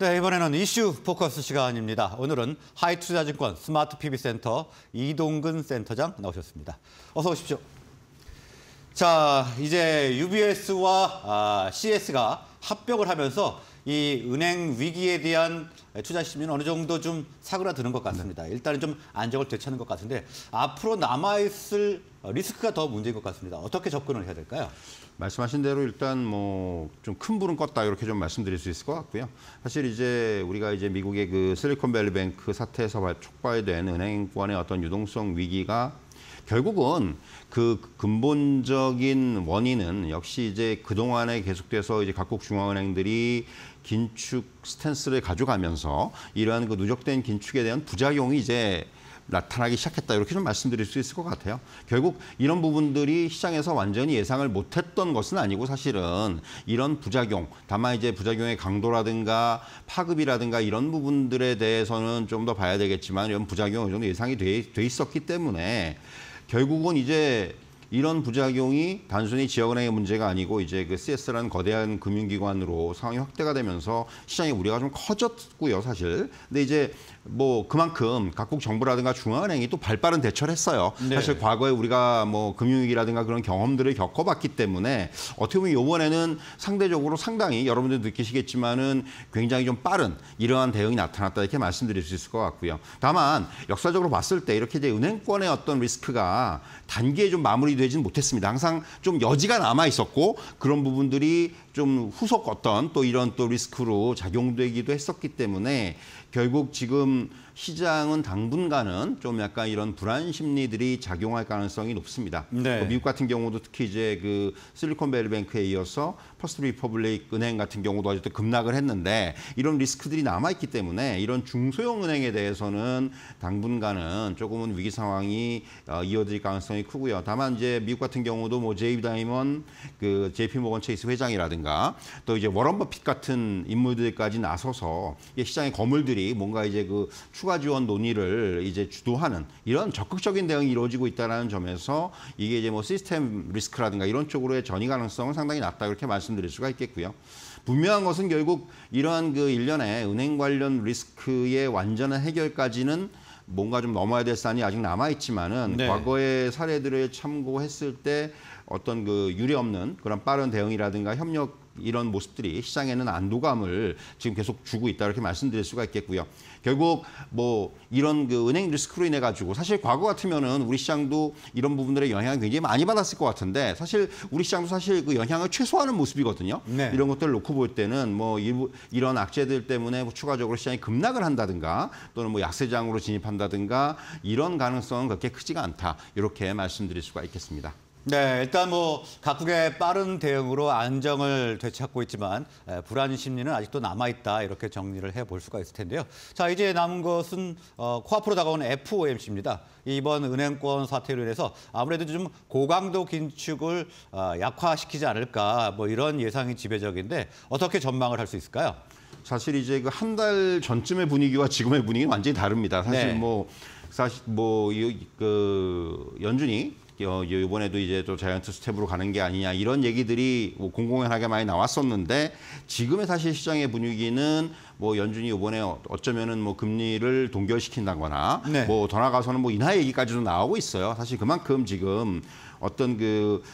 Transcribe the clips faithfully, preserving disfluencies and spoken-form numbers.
네, 이번에는 이슈 포커스 시간입니다. 오늘은 하이투자증권 스마트 피비센터 이동근 센터장 나오셨습니다. 어서 오십시오. 자, 이제 유비에스와 아, 씨에스가 합병을 하면서 이 은행 위기에 대한 투자 심리는 어느 정도 좀 사그라드는 것 같습니다. 일단은 좀 안정을 되찾는 것 같은데 앞으로 남아있을 리스크가 더 문제인 것 같습니다. 어떻게 접근을 해야 될까요? 말씀하신 대로 일단 뭐 좀 큰 불은 껐다 이렇게 좀 말씀드릴 수 있을 것 같고요. 사실 이제 우리가 이제 미국의 그 실리콘밸리뱅크 사태에서 촉발된 은행권의 어떤 유동성 위기가 결국은 그 근본적인 원인은 역시 이제 그동안에 계속돼서 이제 각국 중앙은행들이 긴축 스탠스를 가져가면서 이러한 그 누적된 긴축에 대한 부작용이 이제 나타나기 시작했다 이렇게 좀 말씀드릴 수 있을 것 같아요. 결국 이런 부분들이 시장에서 완전히 예상을 못했던 것은 아니고 사실은 이런 부작용, 다만 이제 부작용의 강도라든가 파급이라든가 이런 부분들에 대해서는 좀 더 봐야 되겠지만 이런 부작용이 어느 정도 예상이 돼, 돼 있었기 때문에 결국은 이제 이런 부작용이 단순히 지역은행의 문제가 아니고 이제 그 씨에스라는 거대한 금융기관으로 상황이 확대가 되면서 시장의 우려가 좀 커졌고요, 사실. 근데 이제 뭐 그만큼 각국 정부라든가 중앙은행이 또 발빠른 대처를 했어요. 네. 사실 과거에 우리가 뭐 금융위기라든가 그런 경험들을 겪어봤기 때문에 어떻게 보면 이번에는 상대적으로 상당히 여러분들 느끼시겠지만은 굉장히 좀 빠른 이러한 대응이 나타났다 이렇게 말씀드릴 수 있을 것 같고요. 다만 역사적으로 봤을 때 이렇게 이제 은행권의 어떤 리스크가 단기에 좀 마무리되지는 못했습니다. 항상 좀 여지가 남아 있었고 그런 부분들이 좀 후속 어떤 또 이런 또 리스크로 작용되기도 했었기 때문에 결국 지금 시장은 당분간은 좀 약간 이런 불안 심리들이 작용할 가능성이 높습니다. 네. 미국 같은 경우도 특히 이제 그 실리콘밸리뱅크에 이어서 퍼스트 리퍼블릭 은행 같은 경우도 어쨌든 급락을 했는데 이런 리스크들이 남아있기 때문에 이런 중소형 은행에 대해서는 당분간은 조금은 위기 상황이 이어질 가능성이 크고요. 다만 이제 미국 같은 경우도 뭐 제이 다이먼, 그 제이피 모건 체이스 회장이라든가 또 이제 워런 버핏 같은 인물들까지 나서서 시장의 거물들이 뭔가 이제 그 추가 지원 논의를 이제 주도하는 이런 적극적인 대응이 이루어지고 있다는 점에서 이게 이제 뭐 시스템 리스크라든가 이런 쪽으로의 전이 가능성은 상당히 낮다 이렇게 말씀드릴 수가 있겠고요. 분명한 것은 결국 이러한 그 일련의 은행 관련 리스크의 완전한 해결까지는 뭔가 좀 넘어야 될 산이 아직 남아 있지만은 네. 과거의 사례들을 참고했을 때 어떤 그 유례 없는 그런 빠른 대응이라든가 협력 이런 모습들이 시장에는 안도감을 지금 계속 주고 있다 이렇게 말씀드릴 수가 있겠고요. 결국 뭐 이런 그 은행 리스크로 인해 가지고 사실 과거 같으면은 우리 시장도 이런 부분들의 영향을 굉장히 많이 받았을 것 같은데 사실 우리 시장도 사실 그 영향을 최소화하는 모습이거든요. 네. 이런 것들을 놓고 볼 때는 뭐 일부 이런 악재들 때문에 뭐 추가적으로 시장이 급락을 한다든가 또는 뭐 약세장으로 진입한다든가 이런 가능성은 그렇게 크지가 않다 이렇게 말씀드릴 수가 있겠습니다. 네, 일단 뭐 각국의 빠른 대응으로 안정을 되찾고 있지만 불안 심리는 아직도 남아있다 이렇게 정리를 해볼 수가 있을 텐데요. 자, 이제 남은 것은 어, 코앞으로 다가오는 에프오엠씨입니다. 이번 은행권 사태로 인해서 아무래도 좀 고강도 긴축을 어, 약화시키지 않을까 뭐 이런 예상이 지배적인데 어떻게 전망을 할 수 있을까요? 사실 이제 그 한 달 전쯤의 분위기와 지금의 분위기는 완전히 다릅니다. 사실 네. 뭐 사실 뭐 그 연준이 어, 이번에도 이제 또 자이언트 스텝으로 가는 게 아니냐 이런 얘기들이 뭐 공공연하게 많이 나왔었는데 지금의 사실 시장의 분위기는 뭐 연준이 이번에 어쩌면은 뭐 금리를 동결시킨다거나 네. 뭐 더 나가서는 뭐 인하 얘기까지도 나오고 있어요. 사실 그만큼 지금 어떤 그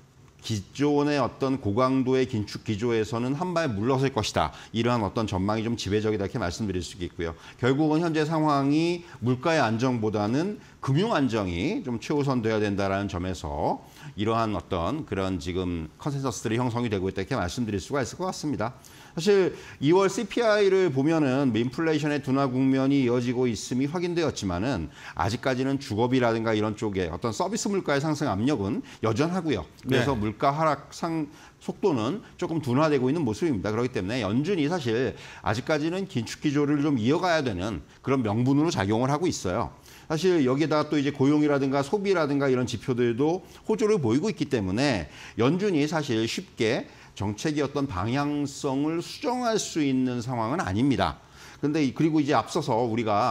기존의 어떤 고강도의 긴축 기조에서는 한 발 물러설 것이다. 이러한 어떤 전망이 좀 지배적이다 이렇게 말씀드릴 수 있고요. 결국은 현재 상황이 물가의 안정보다는 금융 안정이 좀 최우선돼야 된다라는 점에서 이러한 어떤 그런 지금 컨센서스들이 형성이 되고 있다 이렇게 말씀드릴 수가 있을 것 같습니다. 사실 이월 씨피아이를 보면은 인플레이션의 둔화 국면이 이어지고 있음이 확인되었지만은 아직까지는 주거비라든가 이런 쪽에 어떤 서비스 물가의 상승 압력은 여전하고요. 그래서 네. 물가 하락 상 속도는 조금 둔화되고 있는 모습입니다. 그렇기 때문에 연준이 사실 아직까지는 긴축 기조를 좀 이어가야 되는 그런 명분으로 작용을 하고 있어요. 사실 여기에다가 또 이제 고용이라든가 소비라든가 이런 지표들도 호조를 보이고 있기 때문에 연준이 사실 쉽게 정책의 어떤 방향성을 수정할 수 있는 상황은 아닙니다. 그런데 그리고 이제 앞서서 우리가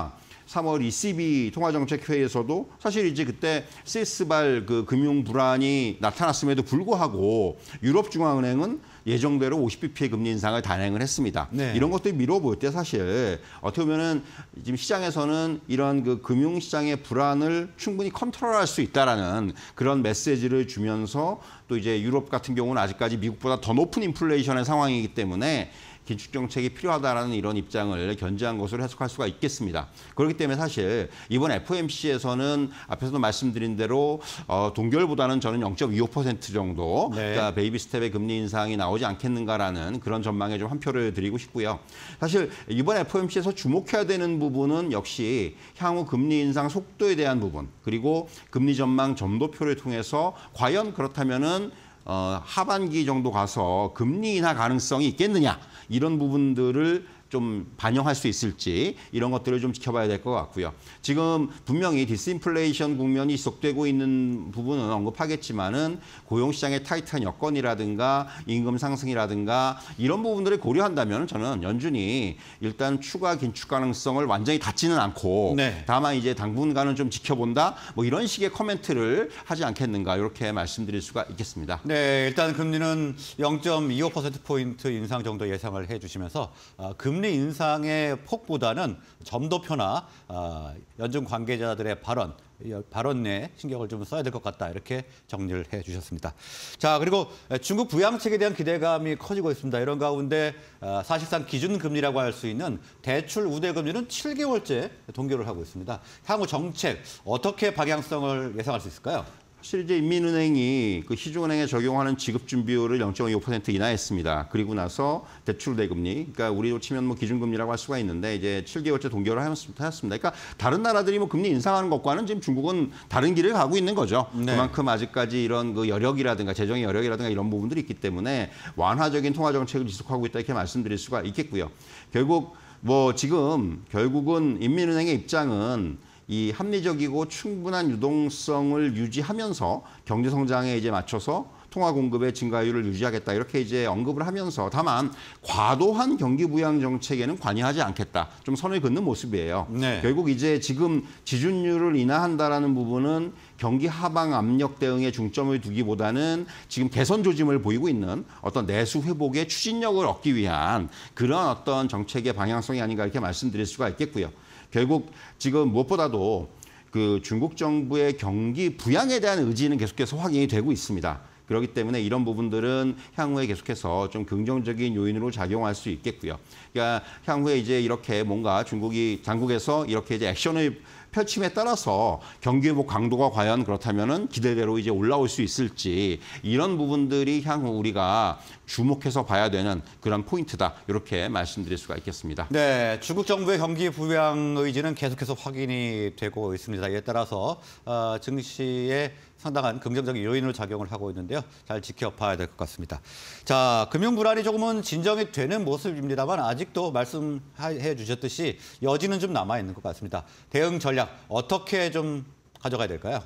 삼월 이씨비 통화정책회의에서도 사실 이제 그때 스위스발 그 금융 불안이 나타났음에도 불구하고 유럽중앙은행은 예정대로 오십 비피의 금리 인상을 단행을 했습니다. 네. 이런 것들이 미뤄 보일 때 사실 어떻게 보면은 지금 시장에서는 이런 그 금융시장의 불안을 충분히 컨트롤할 수 있다라는 그런 메시지를 주면서 또 이제 유럽 같은 경우는 아직까지 미국보다 더 높은 인플레이션의 상황이기 때문에 긴축 정책이 필요하다라는 이런 입장을 견지한 것으로 해석할 수가 있겠습니다. 그렇기 때문에 사실 이번 에프오엠씨에서는 앞에서도 말씀드린 대로 어, 동결보다는 저는 영 점 이오 퍼센트 정도 네. 그러니까 베이비 스텝의 금리 인상이 나오지 않겠는가라는 그런 전망에 좀 한 표를 드리고 싶고요. 사실 이번 에프오엠씨에서 주목해야 되는 부분은 역시 향후 금리 인상 속도에 대한 부분 그리고 금리 전망 점도표를 통해서 과연 그렇다면은 어, 하반기 정도 가서 금리 인하 가능성이 있겠느냐 이런 부분들을 좀 반영할 수 있을지 이런 것들을 좀 지켜봐야 될 것 같고요. 지금 분명히 디스인플레이션 국면이 지속되고 있는 부분은 언급하겠지만은 고용시장의 타이트한 여건이라든가 임금 상승이라든가 이런 부분들을 고려한다면 저는 연준이 일단 추가 긴축 가능성을 완전히 닫지는 않고 네. 다만 이제 당분간은 좀 지켜본다 뭐 이런 식의 코멘트를 하지 않겠는가 이렇게 말씀드릴 수가 있겠습니다. 네, 일단 금리는 영 점 이오 퍼센트 포인트 인상 정도 예상을 해주시면서 어, 금리 인상의 폭보다는 점도표나 어, 연준 관계자들의 발언, 발언 내에 신경을 좀 써야 될 것 같다 이렇게 정리를 해주셨습니다. 자, 그리고 중국 부양책에 대한 기대감이 커지고 있습니다. 이런 가운데 어, 사실상 기준금리라고 할 수 있는 대출 우대금리는 칠 개월째 동결을 하고 있습니다. 향후 정책 어떻게 방향성을 예상할 수 있을까요? 사실 이제 인민은행이 그 시중은행에 적용하는 지급준비율을 영 점 이오 퍼센트 인하했습니다. 그리고 나서 대출 대금리, 그러니까 우리로 치면 뭐 기준금리라고 할 수가 있는데 이제 칠 개월째 동결을 하였습니다. 그러니까 다른 나라들이 뭐 금리 인상하는 것과는 지금 중국은 다른 길을 가고 있는 거죠. 네. 그만큼 아직까지 이런 그 여력이라든가 재정의 여력이라든가 이런 부분들이 있기 때문에 완화적인 통화 정책을 지속하고 있다 이렇게 말씀드릴 수가 있겠고요. 결국 뭐 지금 결국은 인민은행의 입장은 이 합리적이고 충분한 유동성을 유지하면서 경제 성장에 이제 맞춰서 통화 공급의 증가율을 유지하겠다 이렇게 이제 언급을 하면서 다만 과도한 경기 부양 정책에는 관여하지 않겠다 좀 선을 긋는 모습이에요. 네. 결국 이제 지금 지준율을 인하한다라는 부분은 경기 하방 압력 대응에 중점을 두기보다는 지금 개선 조짐을 보이고 있는 어떤 내수 회복의 추진력을 얻기 위한 그런 어떤 정책의 방향성이 아닌가 이렇게 말씀드릴 수가 있겠고요. 결국 지금 무엇보다도 그 중국 정부의 경기 부양에 대한 의지는 계속해서 확인이 되고 있습니다. 그렇기 때문에 이런 부분들은 향후에 계속해서 좀 긍정적인 요인으로 작용할 수 있겠고요. 그러니까 향후에 이제 이렇게 뭔가 중국이 당국에서 이렇게 이제 액션을 펼침에 따라서 경기 회복 강도가 과연 그렇다면은 기대대로 이제 올라올 수 있을지 이런 부분들이 향후 우리가 주목해서 봐야 되는 그런 포인트다 이렇게 말씀드릴 수가 있겠습니다. 네, 중국 정부의 경기 부양 의지는 계속해서 확인이 되고 있습니다. 이에 따라서 어, 증시에 상당한 긍정적인 요인으로 작용을 하고 있는데요. 잘 지켜봐야 될 것 같습니다. 자, 금융 불안이 조금은 진정이 되는 모습입니다만 아직도 말씀해 주셨듯이 여지는 좀 남아 있는 것 같습니다. 대응 전략 어떻게 좀 가져가야 될까요?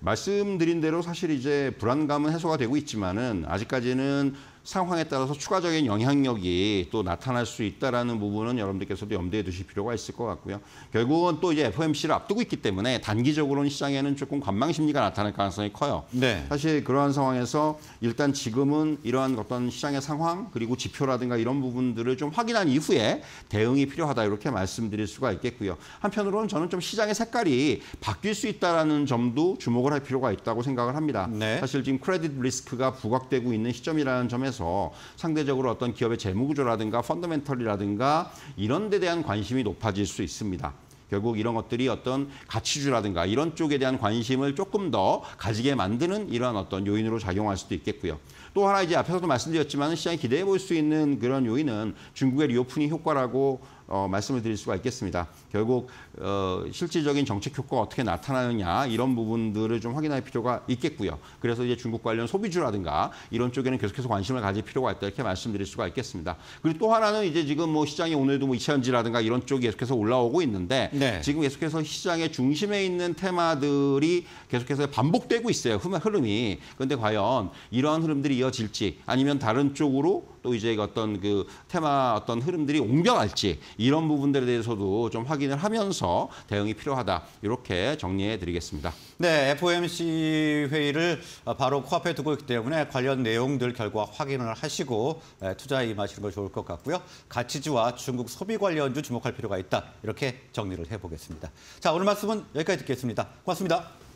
말씀드린 대로 사실 이제 불안감은 해소가 되고 있지만은 아직까지는 상황에 따라서 추가적인 영향력이 또 나타날 수 있다라는 부분은 여러분들께서도 염두에 두실 필요가 있을 것 같고요. 결국은 또 이제 에프오엠씨를 앞두고 있기 때문에 단기적으로는 시장에는 조금 관망 심리가 나타날 가능성이 커요. 네. 사실 그러한 상황에서 일단 지금은 이러한 어떤 시장의 상황 그리고 지표라든가 이런 부분들을 좀 확인한 이후에 대응이 필요하다 이렇게 말씀드릴 수가 있겠고요. 한편으로는 저는 좀 시장의 색깔이 바뀔 수 있다라는 점도 주목을 할 필요가 있다고 생각을 합니다. 네. 사실 지금 크레딧 리스크가 부각되고 있는 시점이라는 점에서 상대적으로 어떤 기업의 재무구조라든가 펀더멘털이라든가 이런 데 대한 관심이 높아질 수 있습니다. 결국 이런 것들이 어떤 가치주라든가 이런 쪽에 대한 관심을 조금 더 가지게 만드는 이러한 어떤 요인으로 작용할 수도 있겠고요. 또 하나 이제 앞에서도 말씀드렸지만 시장이 기대해 볼 수 있는 그런 요인은 중국의 리오프닝 효과라고 어, 말씀을 드릴 수가 있겠습니다. 결국 어, 실질적인 정책 효과가 어떻게 나타나느냐 이런 부분들을 좀 확인할 필요가 있겠고요. 그래서 이제 중국 관련 소비주라든가 이런 쪽에는 계속해서 관심을 가질 필요가 있다 이렇게 말씀드릴 수가 있겠습니다. 그리고 또 하나는 이제 지금 뭐 시장이 오늘도 뭐 이차전지라든가 이런 쪽이 계속해서 올라오고 있는데 네. 지금 계속해서 시장의 중심에 있는 테마들이 계속해서 반복되고 있어요. 흐름이. 그런데 과연 이러한 흐름들이 이어질지 아니면 다른 쪽으로 또 또 이제 어떤 그 테마 어떤 흐름들이 옮겨갈지 이런 부분들에 대해서도 좀 확인을 하면서 대응이 필요하다. 이렇게 정리해 드리겠습니다. 네, 에프오엠씨 회의를 바로 코앞에 두고 있기 때문에 관련 내용들 결과 확인을 하시고 투자에 임하시는 거 좋을 것 같고요. 가치주와 중국 소비 관련주 주목할 필요가 있다. 이렇게 정리를 해보겠습니다. 자, 오늘 말씀은 여기까지 듣겠습니다. 고맙습니다.